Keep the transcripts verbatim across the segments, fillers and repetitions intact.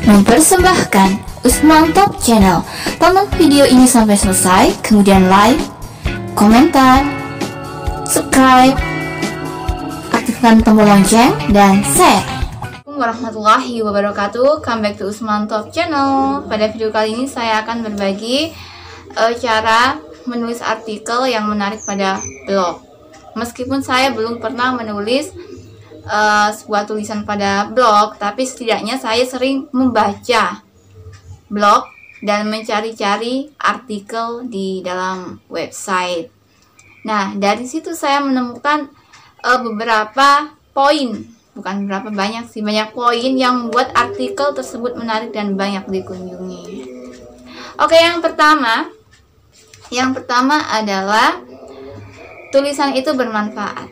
mempersembahkan Usman Top Channel. Tonton video ini sampai selesai, kemudian like, komentar, subscribe, aktifkan tombol lonceng, dan share. Assalamualaikum warahmatullahi wabarakatuh. Come back to Usman Top Channel. Pada video kali ini saya akan berbagi uh, cara menulis artikel yang menarik pada blog. Meskipun saya belum pernah menulis uh, sebuah tulisan pada blog, tapi setidaknya saya sering membaca blog dan mencari-cari artikel di dalam website. Nah, dari situ saya menemukan uh, beberapa poin, bukan beberapa banyak sih, banyak poin yang membuat artikel tersebut menarik dan banyak dikunjungi. Oke, yang pertama, yang pertama adalah tulisan itu bermanfaat.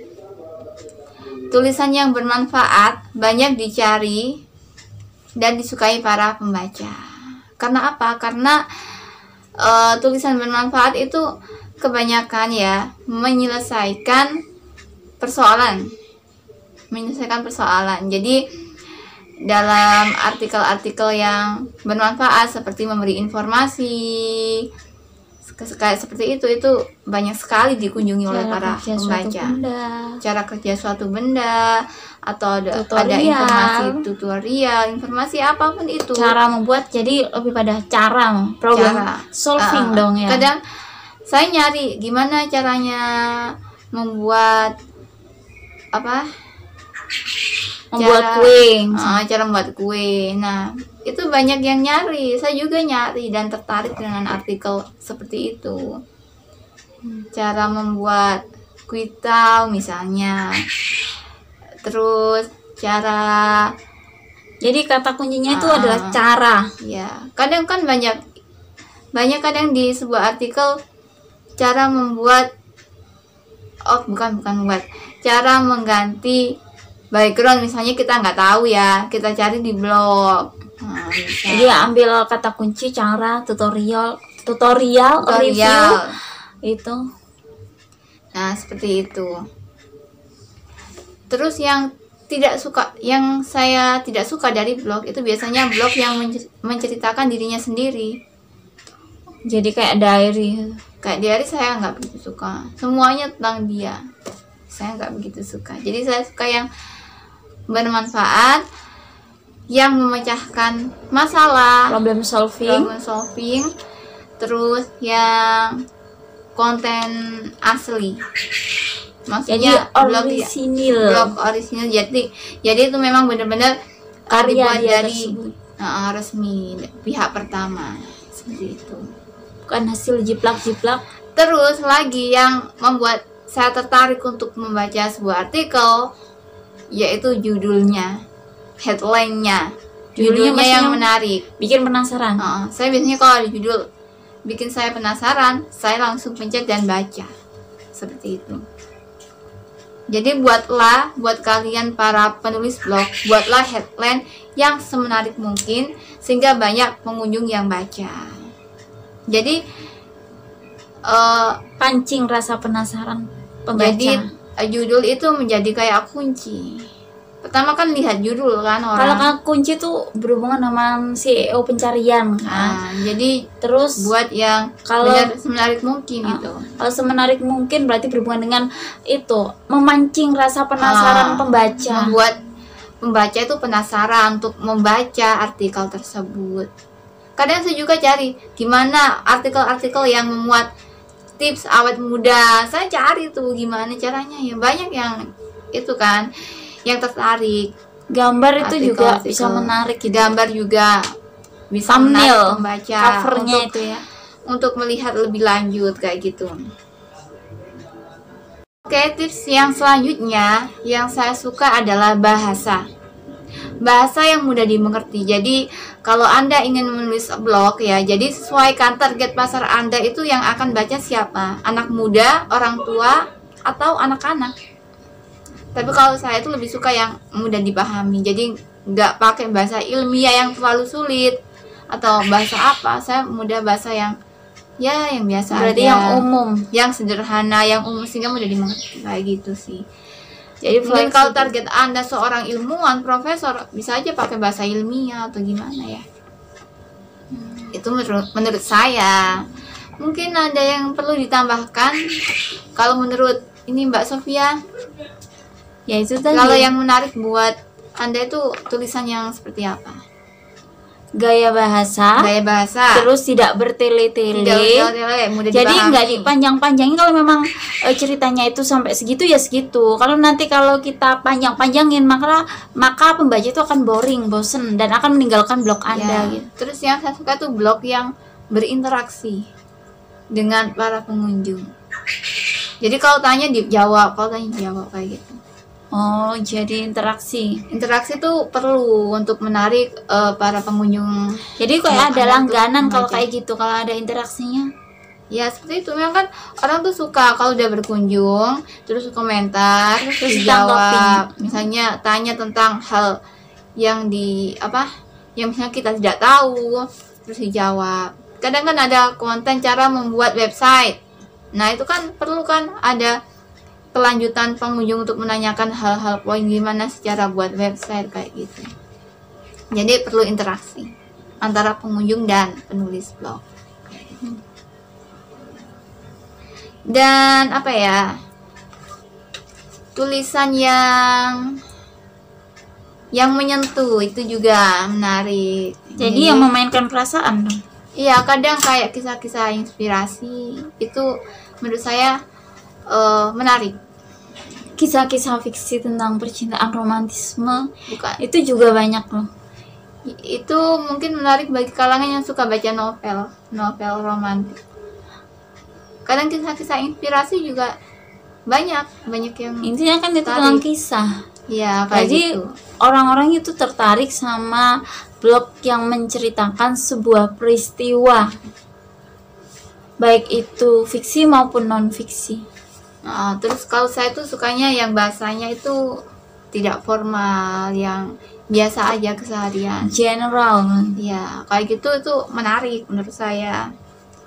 Tulisan yang bermanfaat banyak dicari dan disukai para pembaca. Karena apa? Karena uh, tulisan bermanfaat itu kebanyakan ya menyelesaikan persoalan, menyelesaikan persoalan. Jadi dalam artikel-artikel yang bermanfaat seperti memberi informasi kayak seperti itu itu banyak sekali dikunjungi oleh para pembaca. Cara kerja suatu benda atau ada, ada informasi tutorial, informasi apapun itu. Cara membuat, jadi lebih pada cara problem cara. solving uh, dong ya. Kadang saya nyari gimana caranya membuat apa? Membuat cara, kue. Uh, cara membuat kue. Nah, itu banyak yang nyari. Saya juga nyari dan tertarik dengan artikel seperti itu. Cara membuat kuitau misalnya. Terus cara, jadi kata kuncinya itu uh, adalah cara. Ya, kadang kan banyak banyak kadang di sebuah artikel cara membuat oh bukan bukan membuat cara mengganti background, misalnya kita nggak tahu ya, kita cari di blog. Nah, jadi ambil kata kunci cara, tutorial, tutorial, tutorial review, itu. Nah, seperti itu. Terus yang tidak suka, yang saya tidak suka dari blog itu biasanya blog yang menceritakan dirinya sendiri. Jadi kayak diary. Kayak diary saya nggak begitu suka. Semuanya tentang dia. Saya nggak begitu suka. Jadi saya suka yang bermanfaat, yang memecahkan masalah, problem solving, problem solving, terus yang konten asli. Maksudnya jadi orisinil, blog orisinil. Jadi jadi itu memang benar-benar karya dia dari uh, resmi pihak pertama, seperti itu. Bukan hasil jiplak-jiplak. Terus lagi yang membuat saya tertarik untuk membaca sebuah artikel, yaitu judulnya, headline-nya, judulnya, judulnya yang menarik, bikin penasaran. Uh, saya biasanya kalau ada judul bikin saya penasaran, saya langsung pencet dan baca, seperti itu. Jadi buatlah, buat kalian para penulis blog, buatlah headline yang semenarik mungkin sehingga banyak pengunjung yang baca. Jadi uh, pancing rasa penasaran pembaca. Jadi judul itu menjadi kayak kunci. Pertama kan lihat judul kan orang. Kalau kan kunci tuh berhubungan sama S E O pencarian kan. Nah, jadi terus buat yang kalau semenarik mungkin uh, itu. Kalau semenarik mungkin berarti berhubungan dengan itu, memancing rasa penasaran uh, pembaca. Membuat pembaca itu penasaran untuk membaca artikel tersebut. Kadang saya juga cari gimana artikel-artikel yang memuat tips awet muda. Saya cari tuh gimana caranya ya, banyak yang itu kan yang tertarik. Gambar itu artikel, juga artikel. bisa menarik gitu. Gambar juga bisa thumbnail menarik pembaca, covernya untuk, itu ya, untuk melihat lebih lanjut kayak gitu. Oke, tips yang selanjutnya yang saya suka adalah bahasa. Bahasa yang mudah dimengerti. Jadi kalau Anda ingin menulis blog ya, jadi sesuaikan target pasar Anda itu yang akan baca siapa, anak muda, orang tua, atau anak-anak. Tapi kalau saya itu lebih suka yang mudah dipahami, jadi nggak pakai bahasa ilmiah yang terlalu sulit atau bahasa apa. Saya mudah bahasa yang ya yang biasa berarti aja, yang umum, yang sederhana, yang umum sehingga mudah dimengerti kayak gitu sih. Jadi Mungkin kalau fleksibel. target Anda seorang ilmuwan, profesor, bisa aja pakai bahasa ilmiah atau gimana ya. Hmm, itu menurut menurut saya. Mungkin ada yang perlu ditambahkan. Kalau menurut ini Mbak Sofia, Ya itu tadi. kalau yang menarik buat Anda itu tulisan yang seperti apa? Gaya bahasa, Gaya bahasa. terus tidak bertele-tele. Tidak bertele-tele, mudah Jadi dipahami. nggak dipanjang-panjangin. Kalau memang e, ceritanya itu sampai segitu ya segitu. Kalau nanti kalau kita panjang-panjangin, maka maka pembaca itu akan boring, bosen, dan akan meninggalkan blog Anda. Ya. Gitu. Terus yang saya suka tuh blog yang berinteraksi dengan para pengunjung. Jadi kalau tanya dijawab, kalau tanya dijawab kayak gitu. Oh, jadi interaksi. Interaksi tuh perlu untuk menarik uh, para pengunjung. Jadi Blog kayak ada Anda langganan untuk kalau membaca. kayak gitu, kalau ada interaksinya. Ya seperti itu, memang kan orang tuh suka kalau udah berkunjung terus komentar, terus Terus dijawab. ditanggapin. Misalnya tanya tentang hal yang di apa, yang misalnya kita tidak tahu, terus dijawab. Kadang kan ada konten cara membuat website. Nah itu kan perlu kan ada kelanjutan pengunjung untuk menanyakan hal-hal poin gimana secara buat website kayak gitu. Jadi perlu interaksi antara pengunjung dan penulis blog. Dan apa ya, tulisan yang yang menyentuh itu juga menarik. Jadi yang memainkan perasaan dong. Iya, kadang kayak kisah-kisah inspirasi itu menurut saya uh, menarik. Kisah-kisah fiksi tentang percintaan, romantisme, Bukan. itu juga banyak loh. Itu mungkin menarik bagi kalangan yang suka baca novel, novel romantis. Kadang kisah-kisah inspirasi juga banyak, banyak yang Intinya kan itu Tarik. tentang kisah. ya kayak Jadi gitu. orang-orang itu tertarik sama blog yang menceritakan sebuah peristiwa, baik itu fiksi maupun non fiksi. Nah, terus kalau saya tuh sukanya yang bahasanya itu tidak formal, yang biasa aja keseharian. General kan. Ya, kayak gitu itu menarik menurut saya.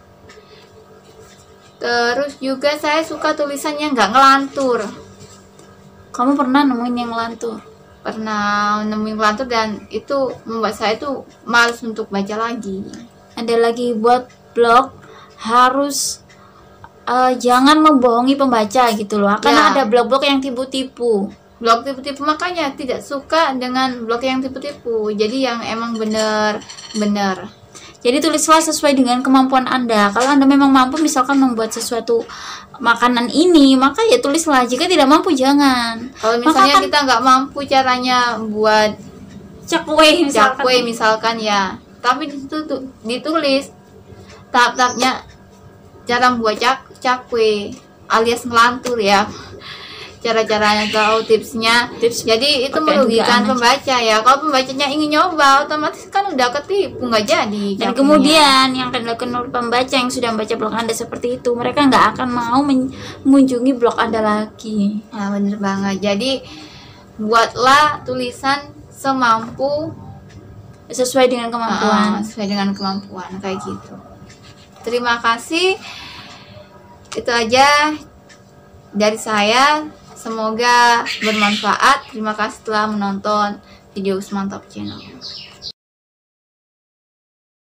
Terus juga saya suka tulisannya nggak ngelantur. Kamu pernah nemuin yang lantur? Pernah nemuin ngelantur dan itu membuat saya tuh malas untuk baca lagi. Ada lagi buat blog harus uh, jangan membohongi pembaca gitu loh. Karena Ya. ada blog-blog yang tipu-tipu. Blog tipu-tipu, makanya tidak suka dengan blog yang tipu-tipu. Jadi yang emang bener-bener. Jadi tulislah sesuai dengan kemampuan Anda. Kalau Anda memang mampu misalkan membuat sesuatu makanan ini, maka ya tulislah. Jika tidak mampu jangan. Kalau Maka misalnya kan kita nggak mampu caranya buat cakwe misalkan. cakwe misalkan ya, tapi di situ tuh ditulis tahap-tahapnya cara membuat cak cakwe alias ngelantur ya. Cara-caranya tahu tipsnya. Tips Jadi itu pakai merugikan dugaan aja. pembaca ya. Kalau pembacanya ingin nyoba, otomatis kan udah ketipu, nggak jadi. Dan cakwenya. kemudian yang akan dilakukan oleh pembaca yang sudah membaca blog Anda seperti itu, mereka nggak akan mau men- mengunjungi blog Anda lagi. Nah, bener banget. Jadi buatlah tulisan semampu, Sesuai dengan kemampuan. uh, sesuai dengan kemampuan kayak gitu. Terima kasih. Itu aja dari saya. Semoga bermanfaat. Terima kasih telah menonton video Semantap Channel.